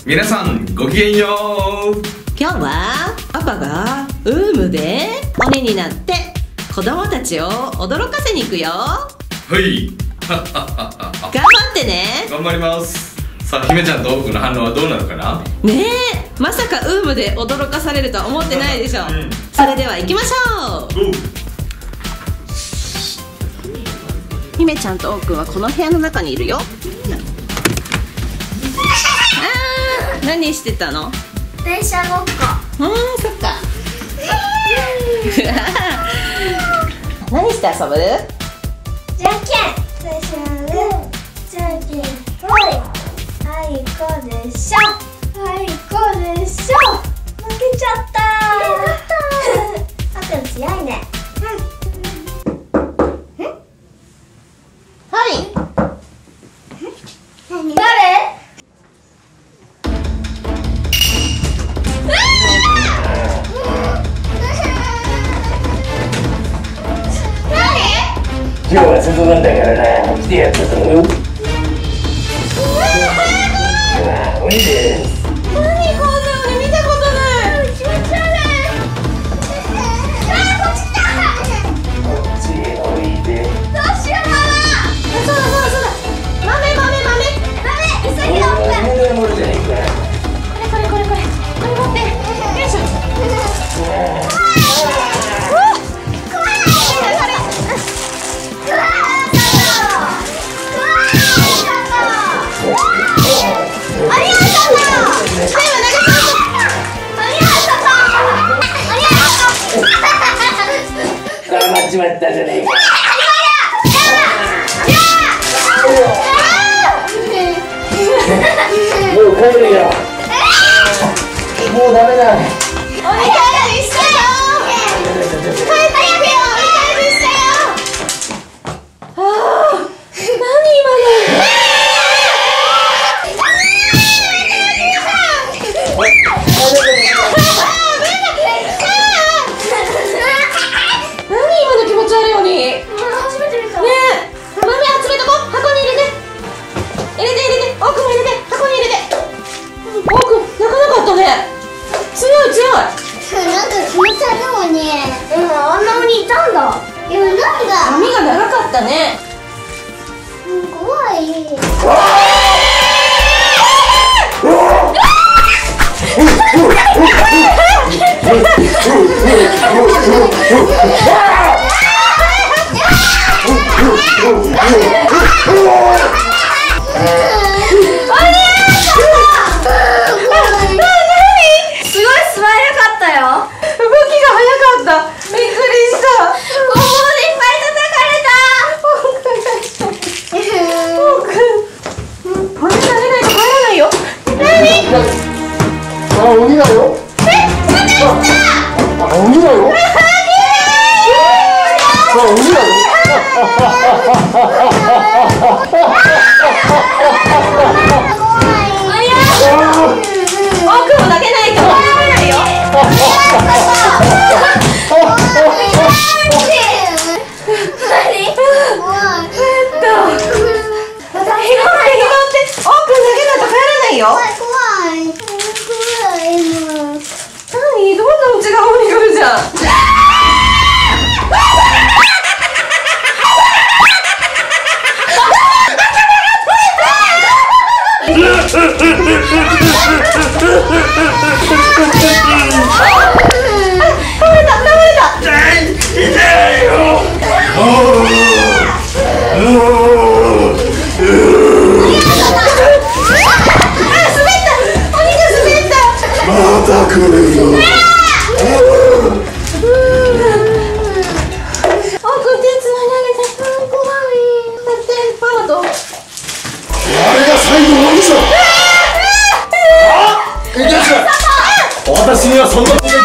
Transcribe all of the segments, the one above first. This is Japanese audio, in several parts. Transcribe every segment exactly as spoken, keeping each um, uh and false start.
皆さんごきげんよう。 今日はパパがウームで鬼になって子供たちを驚かせに行くよ。 はい頑張ってね。 頑張ります。さあ、姫ちゃんと奥の反応はどうなのかな。 ねえ、まさかウームで驚かされるとは思ってないでしょ、うん、それでは行きましょう。姫ちゃんと奥はこの部屋の中にいるよ。あー、何してたの？ 電車ごっこ。 うん、そっか何して遊ぶ？ じゃんけん。最初はじゃんけんぽい。あいこでしょ。あいこでしょ。負けちゃったー。あと強いね。うん。 はい。 誰？ 今日は外なんだからな、来てやったぞ。鬼です。 何こんなの見たことない。 気持ち悪い。あー、こっち来た。 こっちへおいで。 どうしよう、ママ。 そうだそうだそうだ。豆豆豆豆、急ぎだ。 お前ものじゃねえこれこれこれこれこれ持って。よいしょ。 か。しまったじゃねえか。もう帰るよ。もうダメだ。 お願いしたよ。帰ってくよ。お願いしたよ。 ああ、何今の。髪が長かったね。 怖い。すごい素早かったよ。 動きが速かった。びっくりした。 あ、鬼だよ。 え、また来た。 あ、鬼だよ。あ、鬼だよ。 奥も投げないと怒られないよ。よ。 怖い怖い怖い。 何、どんどん内側に来るじゃん。倒れた倒れた。 痛いよ。また来るよ。私にはそんなことない。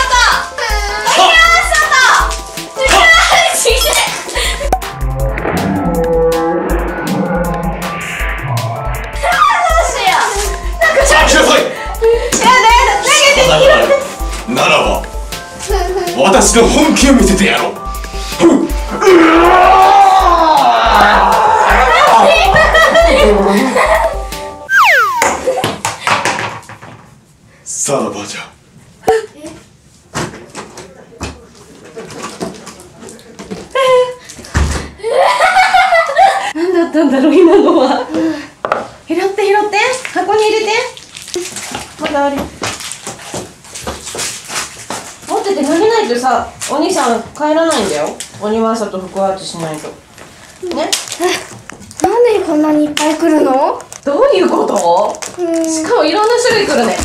ならば私の本気を見せてやろう。 さらばじゃ。 何だったんだろう今のは。拾って拾って箱に入れて。まだある。持ってて投げないとさ、お兄さん帰らないんだよ。鬼はさと腹話しないとね。 なんでこんなにいっぱい来るの？ どういうこと？ うんしかもいろんな種類来るね。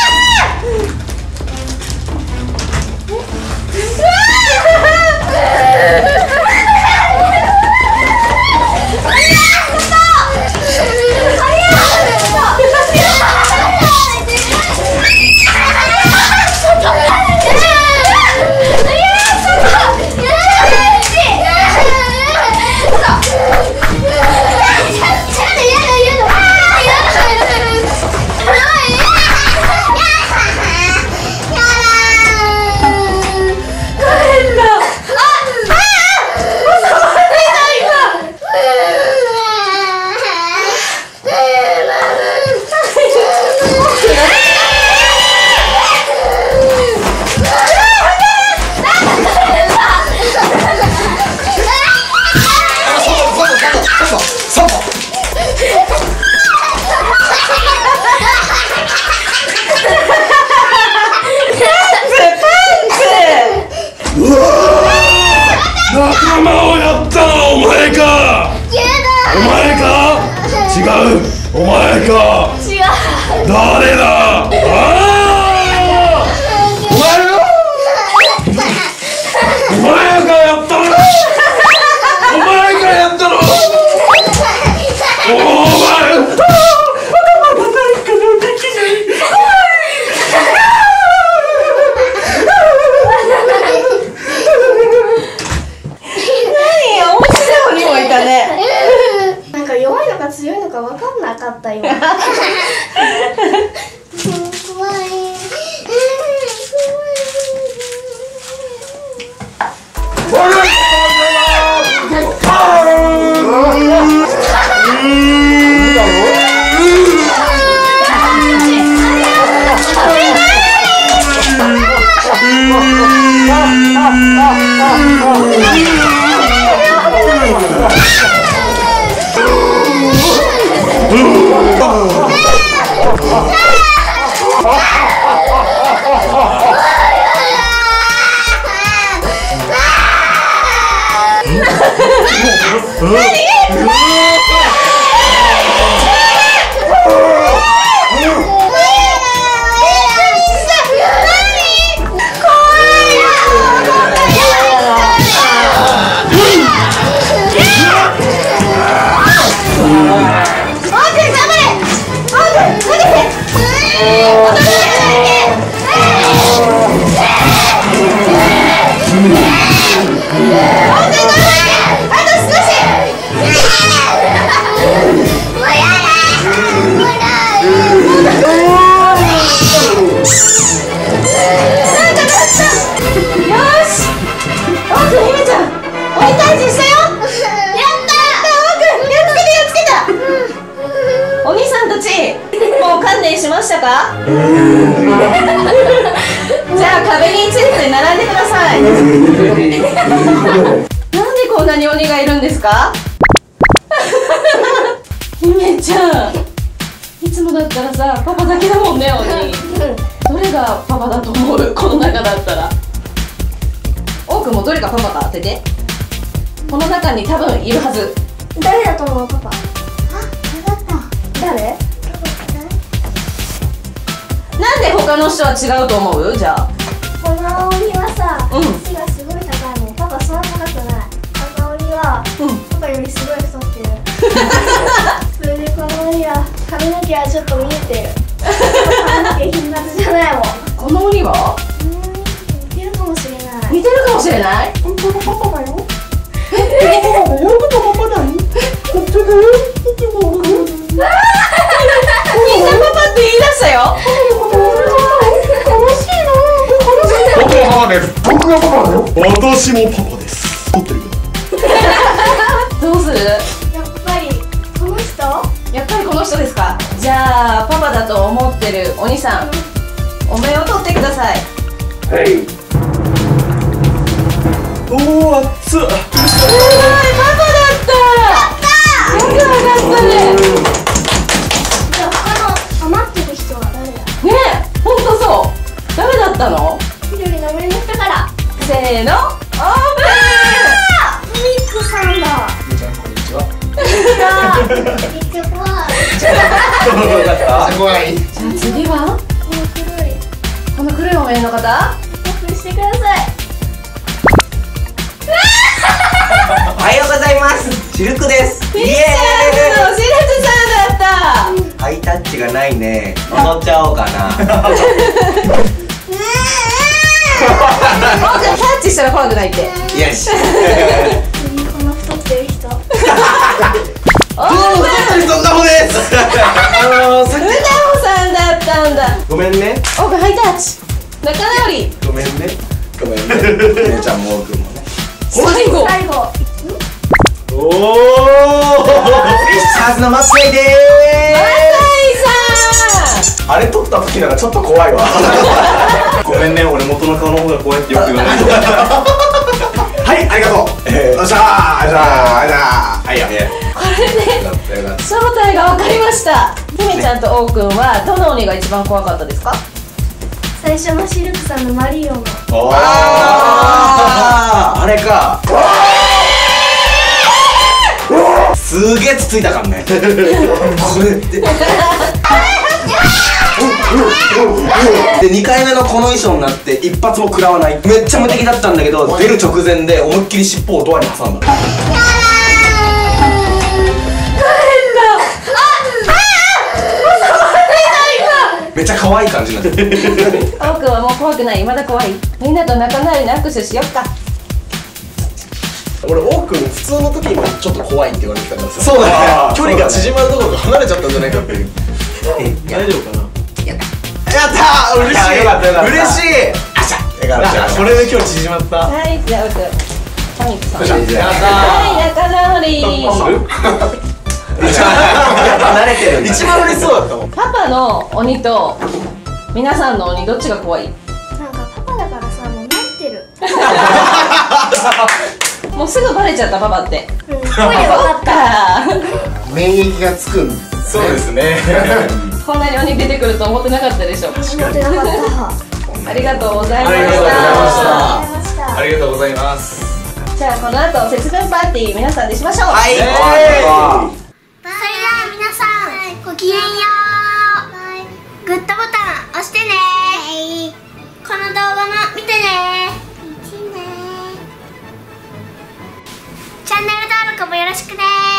仲間をやったのはお前か。お前か。違う。お前か。 違う。 誰だ。ああ。お前が。お前がやったの。お前がやったの。お前。 なんか弱いのか強いのか分かんなかった今。怖い。 しましたか？じゃあ壁について並んでください。なんでこんなに鬼がいるんですか？姫ちゃん、いつもだったらさパパだけだもんね鬼。どれがパパだと思う？この中だったら。多くもどれがパパか当てて。この中に多分いるはず。 誰だと思うパパ？あ、分かった。誰？ なんで他の人は違うと思う？じゃあこの鬼はさ、 うん、 背がすごい高いもん。パパそんな高くない。この鬼は、うん、パパよりすごい太ってる。それでこの鬼は髪の毛はちょっと見えてる。髪の毛頻発じゃないもん。 この鬼は似てるかもしれない。 似てるかもしれない。 本当のパパだよ。 え、パパだよ。パパだよ。本当だよ。みんなパパって言い出したよ。 僕がパパだよ。私もパパです。撮ってるけど。どうする？ やっぱりこの人？ やっぱりこの人ですか？じゃあパパだと思ってるお兄さん、 お面を取ってください。 はい。おお、熱っ。 すごい、パパだったよく上がったね。 じゃあ他の余ってる人は誰だ？ ねえ、ほんとそう。誰だったの？ 緑の上の人から。 せーの、オープミックさんだ。 みーちゃんこんにちは。 めっちゃ怖い。 よかった。 怖い。 ン。じゃあ次はもう黒い。 この黒いお面の方。 オープンしてください。 おはようございます。シルクです。 ピッチャーズのしらつさんだった。 ハイタッチがないね。踊っちゃおうかな。 オーくんキャッチしたら怖くないって。 よし。 この太ってる人。 オープン。 そんなもんです。あのー、さっうなほさんだったんだ。 きごめんね。 オーくんハイタッチ。仲直り。 ごめんね。ごめんね。姉ちゃんもおくんもね。 最後。 最後。 おお。 フィッシャーズのマスイでマサイーす。あれ撮った時なんかちょっと怖いわ。 ごめんね、俺元の顔の方がこうやってよく言わない。はい、ありがとう。 えーよっしゃー、じゃあ、じゃあ、はいや。 さん。これでよかったよかった。 正体が分かりました。ひめちゃんとオーくんはどの鬼が一番怖かったですか？ 最初のシルクさんのマリオの。 あー、あれか。すげえつついたかんね。これで。でにかいめのこの衣装になって一発も食らわない。めっちゃ無敵だったんだけど、出る直前で思いっきり尻尾をドアに挟んだ。めっちゃ可愛い感じになってる。 オーくんはもう怖くない？まだ怖い？みんなと仲直りの握手しよっか。 俺、オーくん普通の時にもちょっと怖いって言われてたからさ。 そうだね。 距離が縮まるどころか離れちゃったんじゃないかっていう。 大丈夫かな。 やったー、嬉しい。 よかったよかった嬉しい。あしゃ。よかった。これで今日縮まった。 はい、じゃあオーくん。パニックさん。 じゃあはい、仲直り。 離れてるんだ。 一番嬉しそうだったもん。 パパの鬼と皆さんの鬼どっちが怖い？ なんかパパだからさ、もう慣れてる。 もうすぐバレちゃったパパって。 うん、声で分かった。 あ免疫がつくんです。そうですね。 ーこんなに鬼出てくると思ってなかったでしょ。 思ってなかった。 ありがとうございましありがとうございましたた。 ありがとうございます。 じゃあこの後節分パーティー皆さんでしましょう。 はい。 えーそれでは皆さん、ごきげんよう。グッドボタン押してね。この動画も見てね。チャンネル登録もよろしくね。